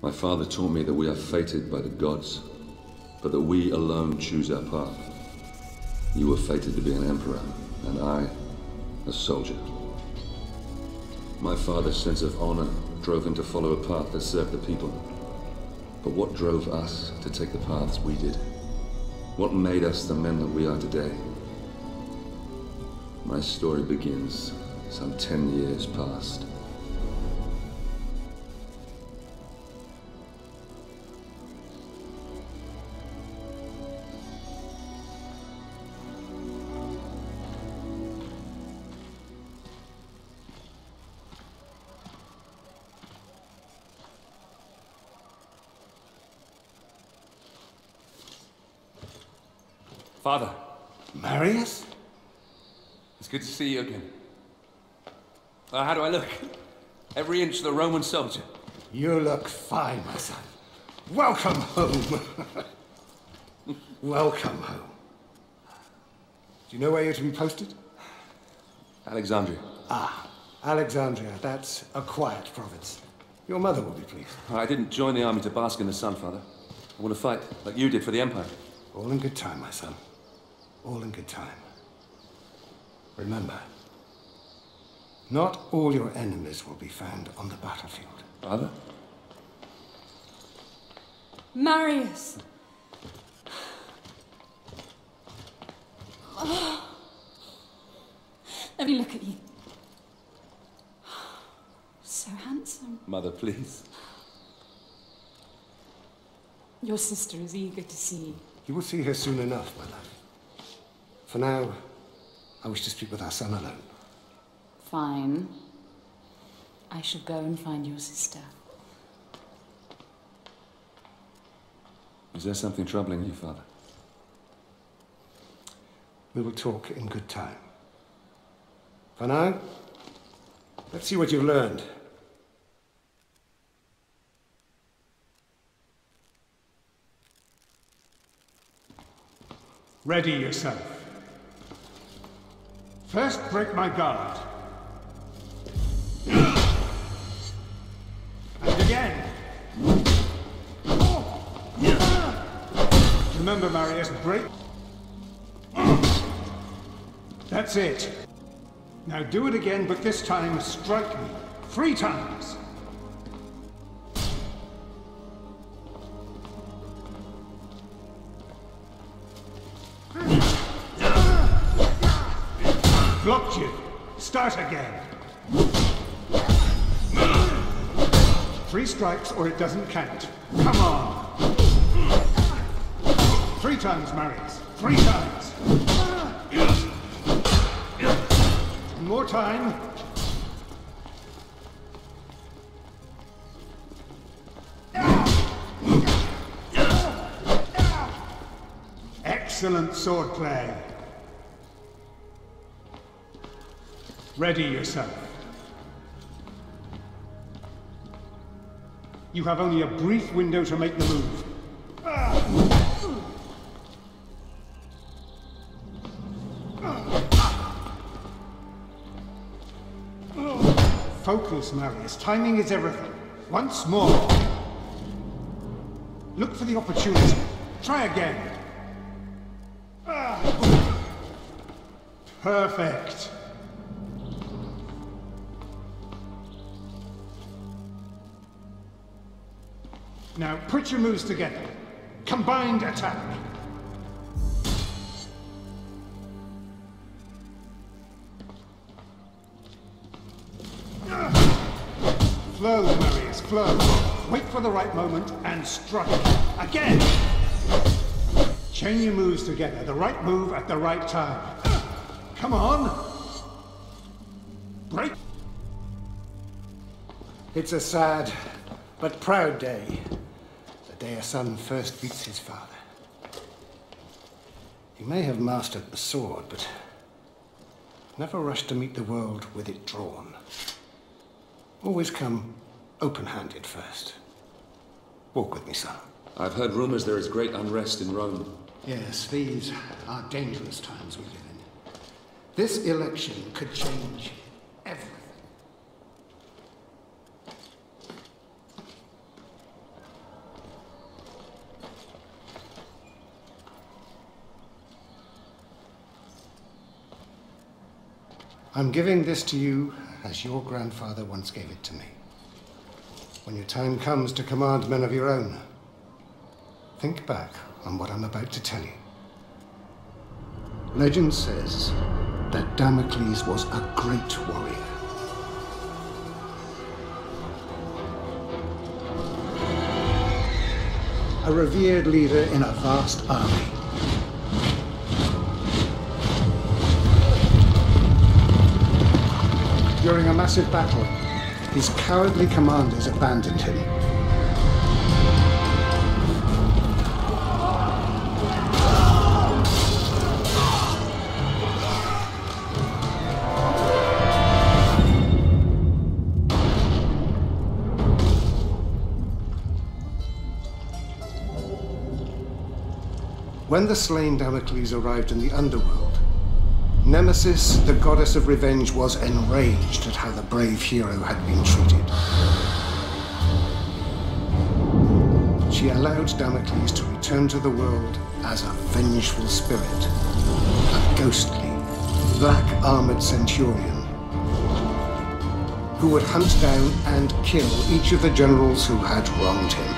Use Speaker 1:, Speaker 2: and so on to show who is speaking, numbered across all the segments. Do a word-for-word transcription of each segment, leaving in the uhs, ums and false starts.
Speaker 1: My father taught me that we are fated by the gods, but that we alone choose our path. You were fated to be an emperor, and I, a soldier. My father's sense of honor drove him to follow a path that served the people. But what drove us to take the paths we did? What made us the men that we are today? My story begins some ten years past.
Speaker 2: Father.
Speaker 3: Marius?
Speaker 2: It's good to see you again. Uh, how do I look? Every inch the Roman soldier.
Speaker 3: You look fine, my son. Welcome home. Welcome home. Do you know where you're to be posted?
Speaker 2: Alexandria.
Speaker 3: Ah, Alexandria. That's a quiet province. Your mother will be pleased.
Speaker 2: I didn't join the army to bask in the sun, Father. I want to fight, like you did for the Empire.
Speaker 3: All in good time, my son. All in good time. Remember, not all your enemies will be found on the battlefield.
Speaker 2: Father?
Speaker 4: Marius! Oh. Let me look at you. So handsome.
Speaker 2: Mother, please.
Speaker 4: Your sister is eager to see you.
Speaker 3: You will see her soon enough, my love. For now, I wish to speak with our son alone.
Speaker 4: Fine. I shall go and find your sister.
Speaker 2: Is there something troubling you, Father?
Speaker 3: We will talk in good time. For now, let's see what you've learned.
Speaker 5: Ready yourself. First, break my guard. And again. Remember, Marius, break. That's it. Now do it again, but this time strike me. Three times. Blocked you. Start again. Three strikes or it doesn't count. Come on. Three times, Marius. Three times. One more time. Excellent swordplay. Ready yourself. You have only a brief window to make the move. Focus, Marius. Timing is everything. Once more. Look for the opportunity. Try again. Perfect. Now, put your moves together. Combined attack. Flow, Marius, flow. Wait for the right moment and strike. Again! Chain your moves together. The right move at the right time. Come on! Break!
Speaker 3: It's a sad but proud day. The day a son first meets his father. He may have mastered the sword, but never rushed to meet the world with it drawn. Always come open-handed first. Walk with me, son.
Speaker 1: I've heard rumors there is great unrest in Rome.
Speaker 3: Yes, these are dangerous times we live in. This election could change everything. I'm giving this to you as your grandfather once gave it to me. When your time comes to command men of your own, think back on what I'm about to tell you. Legend says that Damocles was a great warrior. A revered leader in a vast army. During a massive battle, his cowardly commanders abandoned him. When the slain Damocles arrived in the underworld, Nemesis, the goddess of revenge, was enraged at how the brave hero had been treated. She allowed Damocles to return to the world as a vengeful spirit, a ghostly, black-armored centurion who would hunt down and kill each of the generals who had wronged him.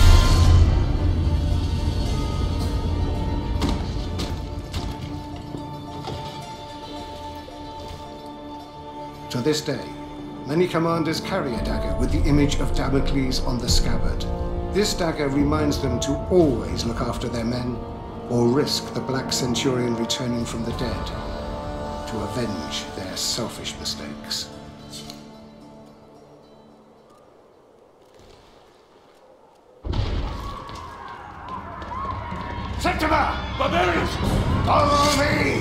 Speaker 3: To this day, many commanders carry a dagger with the image of Damocles on the scabbard. This dagger reminds them to always look after their men, or risk the Black Centurion returning from the dead to avenge their selfish mistakes. Septima! Barbarians! Follow me!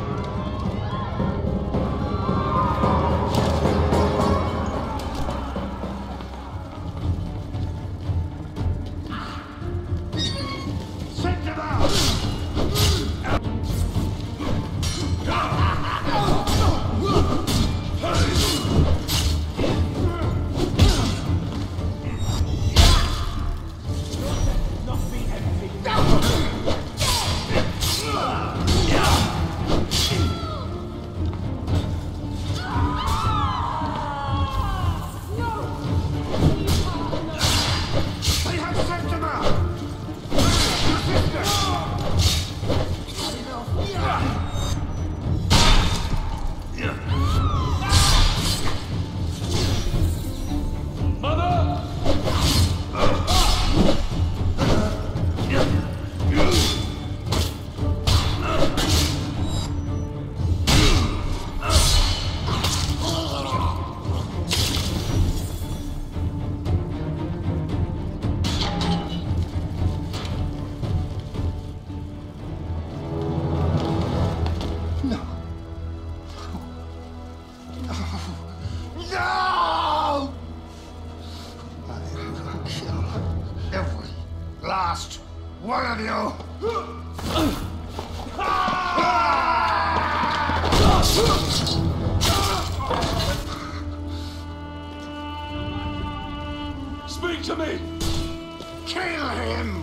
Speaker 2: Speak to me!
Speaker 3: Kill him!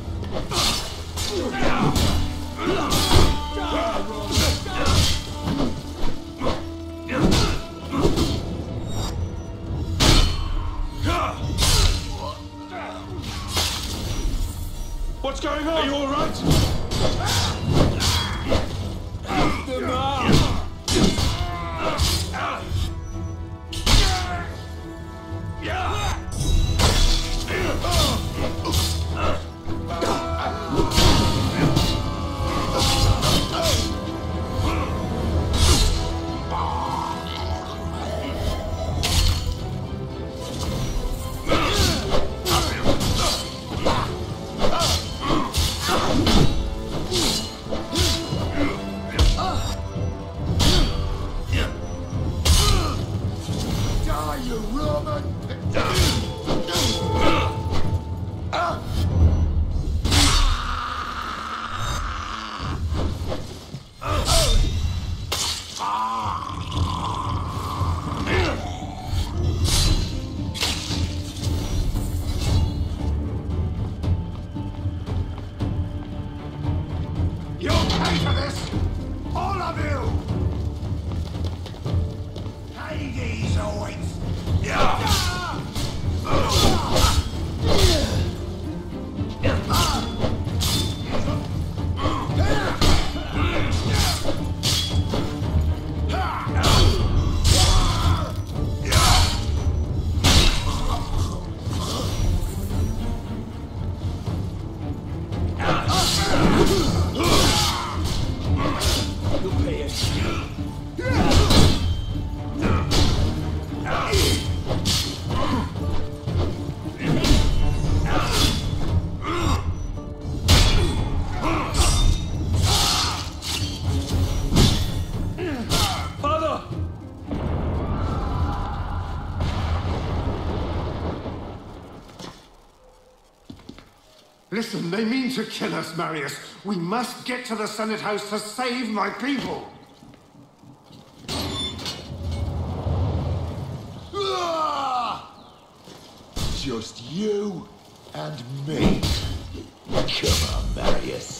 Speaker 2: What's going on? Are you all right? Help them out!
Speaker 5: Listen, they mean to kill us, Marius. We must get to the Senate House to save my people.
Speaker 6: Just you and me. Come on, Marius.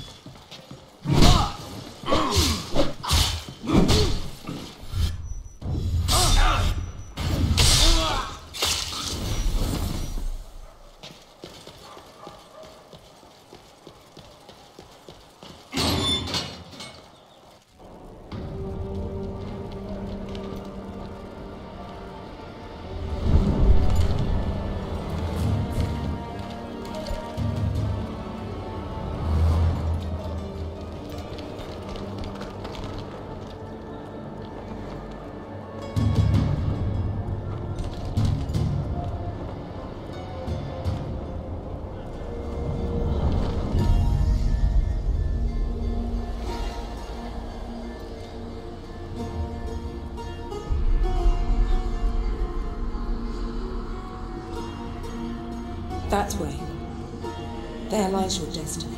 Speaker 7: That way. There lies your destiny.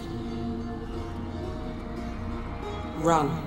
Speaker 7: Run.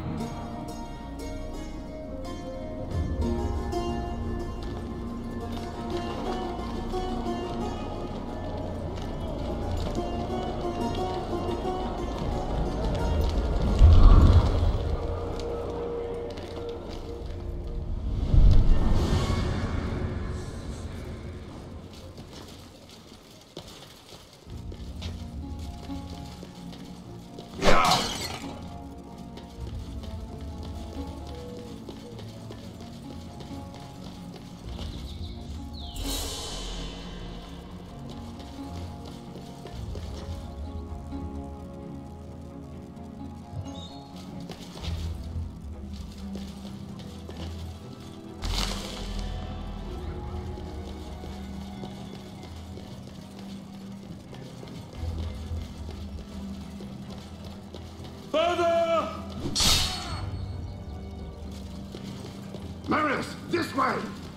Speaker 5: Marius, this way!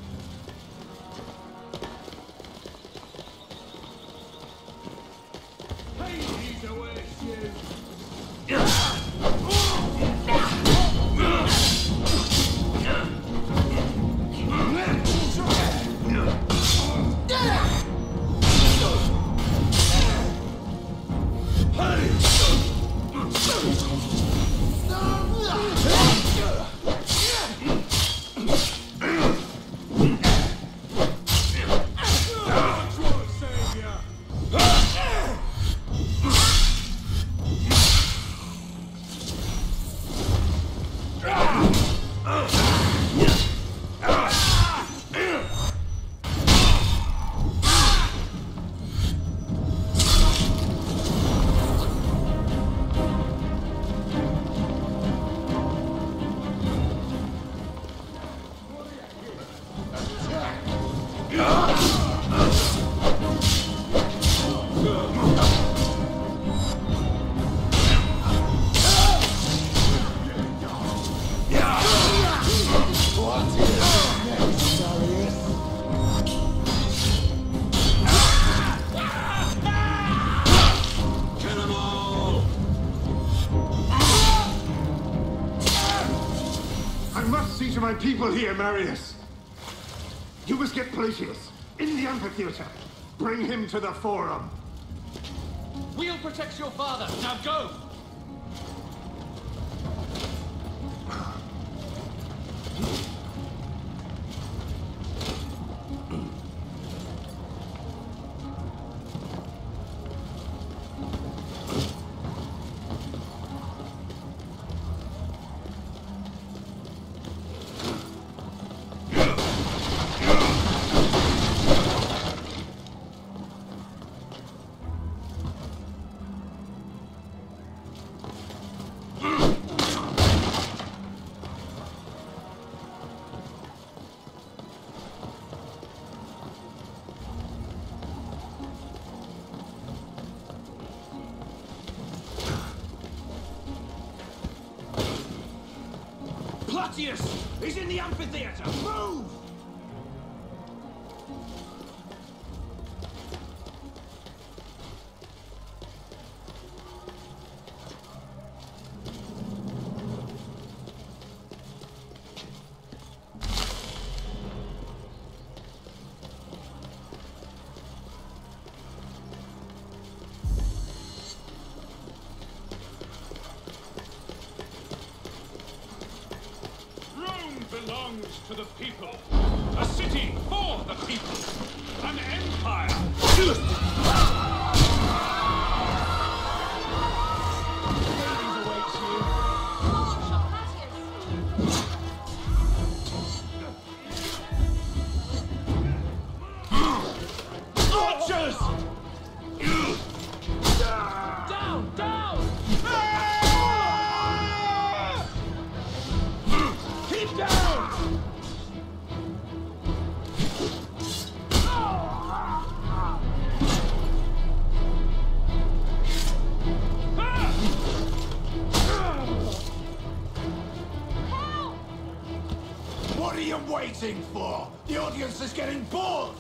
Speaker 8: Hades awaits you!
Speaker 5: To my people here, Marius. You must get Plautius in the amphitheater. Bring him to the forum.
Speaker 8: We'll protect your father. Now go! He's in the amphitheater! Move! belongs to the people. A city for the people. An empire. Hades awaits you. Archers! Down, down! Keep down!
Speaker 6: What are you waiting for? The audience is getting bored!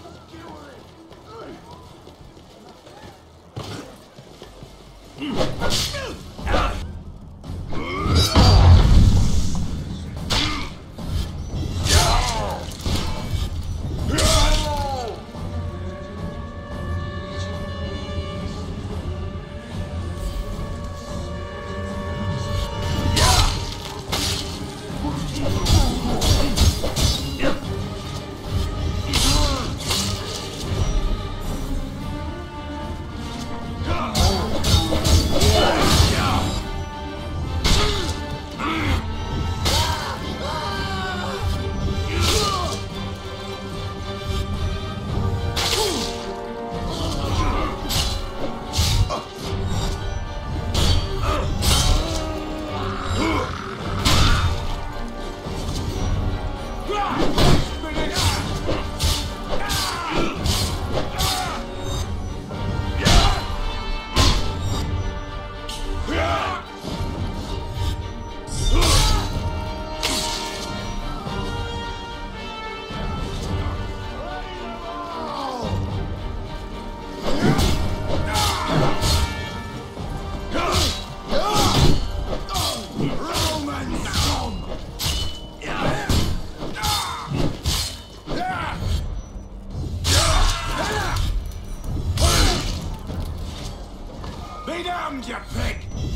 Speaker 6: Be damned, you pig!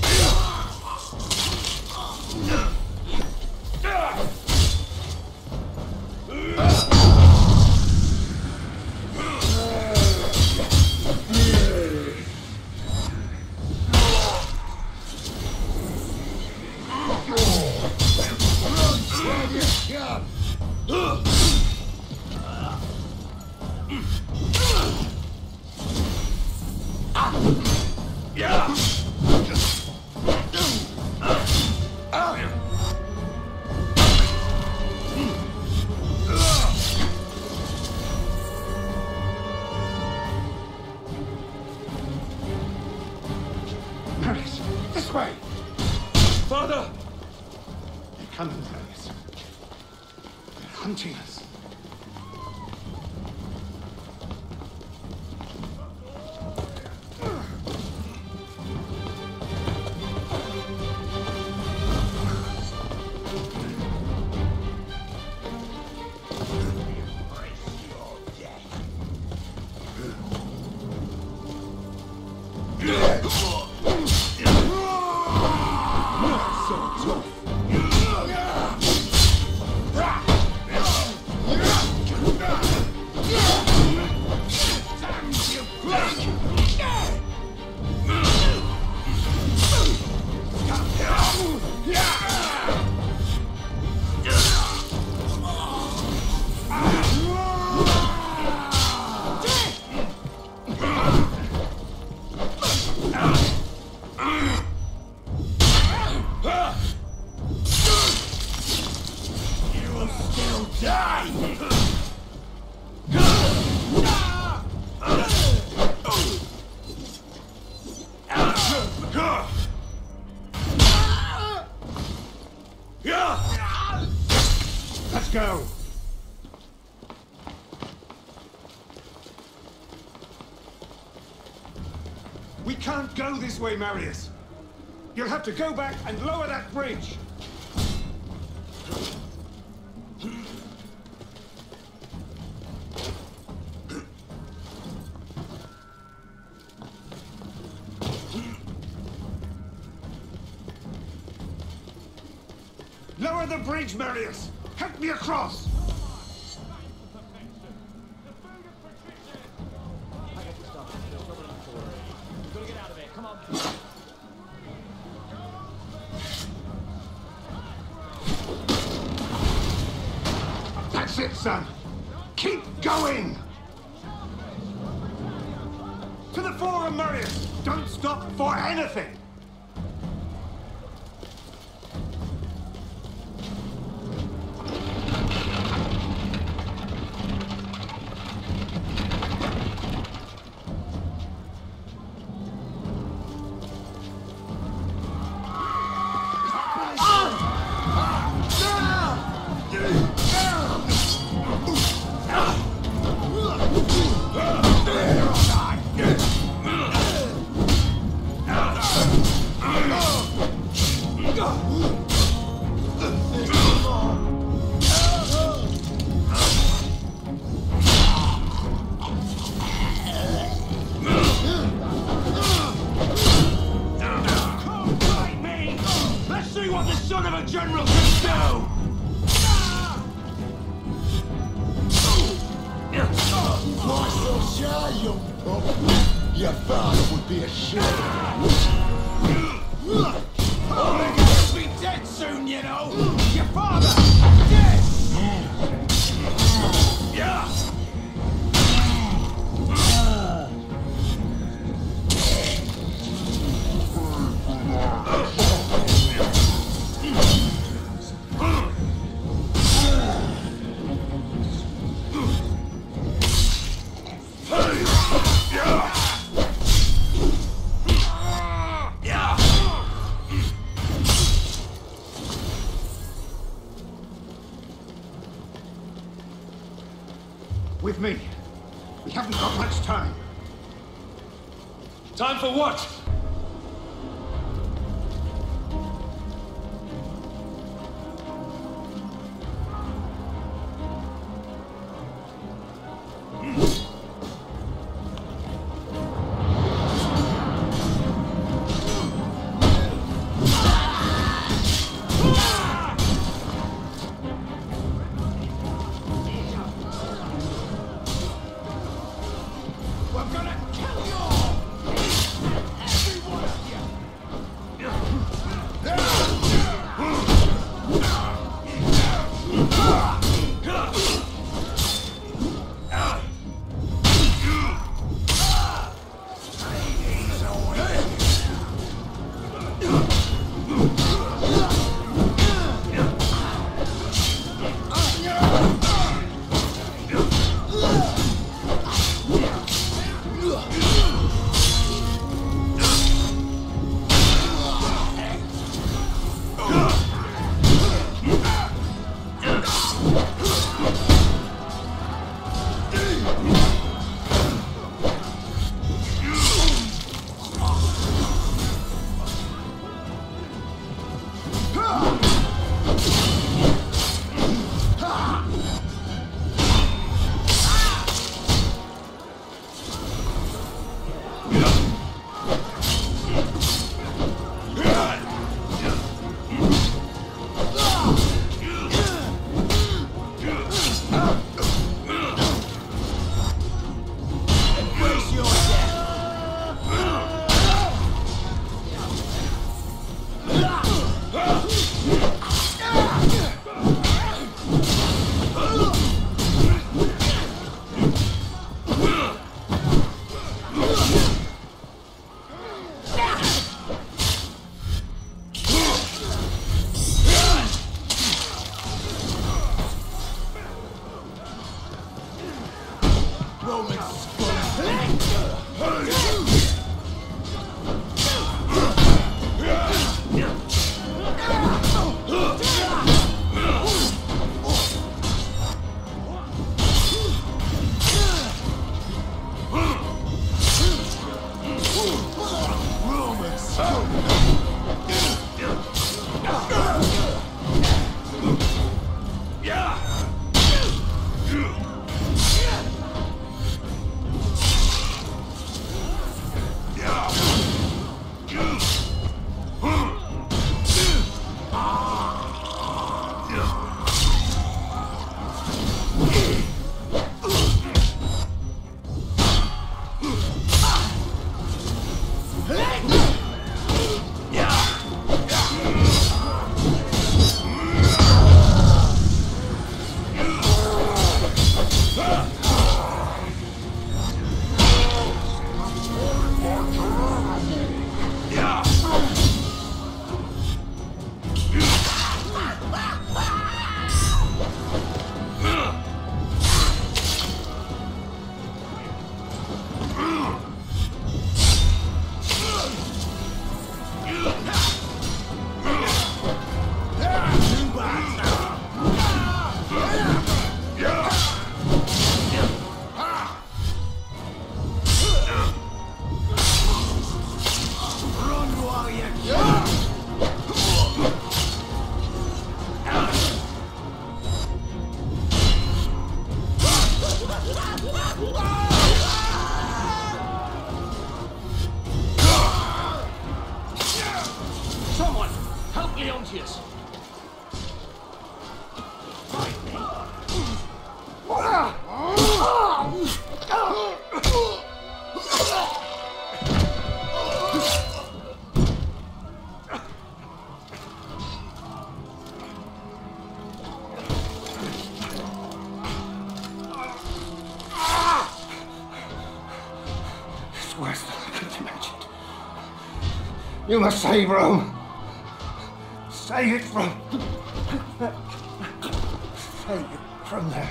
Speaker 5: Marius, this way!
Speaker 8: Father!
Speaker 5: They're coming, Marius. They're hunting us. Let's go! We can't go this way, Marius. You'll have to go back and lower that bridge. Lower the bridge, Marius! Help me across! That's it, son. Keep going! To the forum, Marius! Don't stop for anything!
Speaker 6: Your father would be ashamed.
Speaker 5: Oh, you're gonna be dead soon, you know! Your father! Dead! Yeah! With me. We haven't got much time.
Speaker 8: Time for what?
Speaker 5: We're gonna kill you all!
Speaker 8: Titus.
Speaker 3: It's worse than I could have imagined. You must save Rome. Save it from... Save it from them.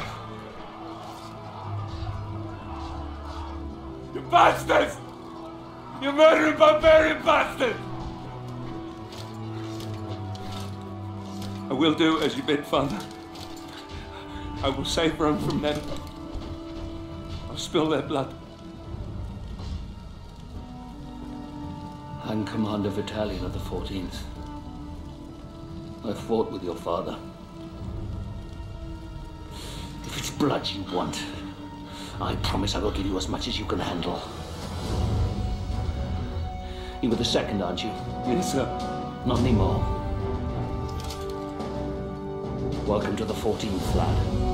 Speaker 2: You bastards! You murdering barbarian bastards! I will do as you bid, Father. I will save Rome from them. I'll spill their blood.
Speaker 9: I'm Commander Battalion of the fourteenth. I fought with your father. If it's blood you want, I promise I will give you as much as you can handle. You were the second, aren't you?
Speaker 2: Yes, sir.
Speaker 9: Not anymore. Welcome to the fourteenth, lad.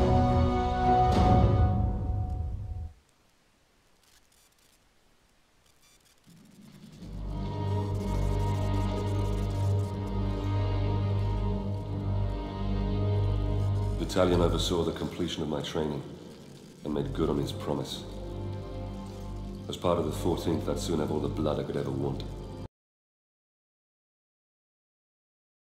Speaker 1: The battalion oversaw the completion of my training and made good on his promise. As part of the fourteenth, I'd soon have all the blood I could ever want.